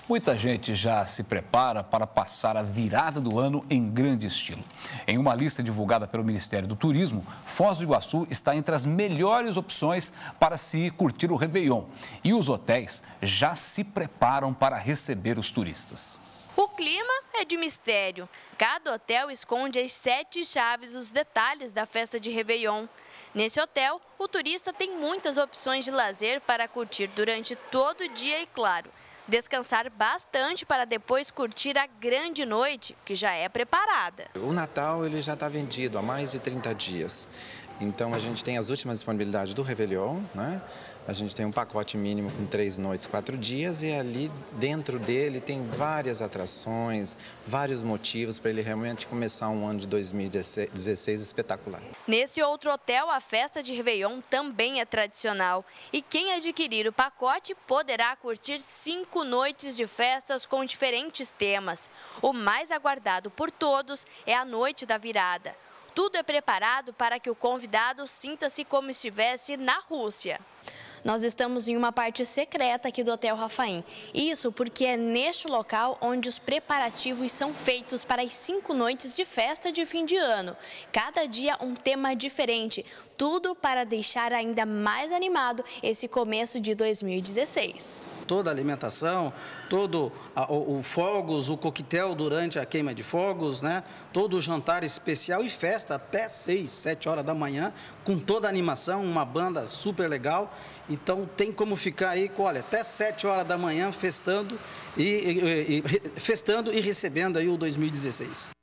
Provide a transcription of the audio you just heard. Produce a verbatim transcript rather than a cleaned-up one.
Muita gente já se prepara para passar a virada do ano em grande estilo. Em uma lista divulgada pelo Ministério do Turismo, Foz do Iguaçu está entre as melhores opções para se curtir o Réveillon. E os hotéis já se preparam para receber os turistas. O clima é de mistério. Cada hotel esconde as sete chaves os detalhes da festa de Réveillon. Nesse hotel, o turista tem muitas opções de lazer para curtir durante todo o dia e, claro, descansar bastante para depois curtir a grande noite, que já é preparada. O Natal ele já está vendido há mais de trinta dias. Então a gente tem as últimas disponibilidades do Réveillon, né? A gente tem um pacote mínimo com três noites, quatro dias e ali dentro dele tem várias atrações, vários motivos para ele realmente começar um ano de dois mil e dezesseis espetacular. Nesse outro hotel, a festa de Réveillon também é tradicional e quem adquirir o pacote poderá curtir cinco noites de festas com diferentes temas. O mais aguardado por todos é a noite da virada. Tudo é preparado para que o convidado sinta-se como estivesse na Rússia. Nós estamos em uma parte secreta aqui do Hotel Rafaim. Isso porque é neste local onde os preparativos são feitos para as cinco noites de festa de fim de ano. Cada dia um tema diferente, tudo para deixar ainda mais animado esse começo de dois mil e dezesseis. Toda a alimentação, todo a, o, o fogos, o coquetel durante a queima de fogos, né? Todo o jantar especial e festa até seis, sete horas da manhã, com toda a animação, uma banda super legal. Então tem como ficar aí, olha, até sete horas da manhã festando e, e, e, festando e recebendo aí o dois mil e dezesseis.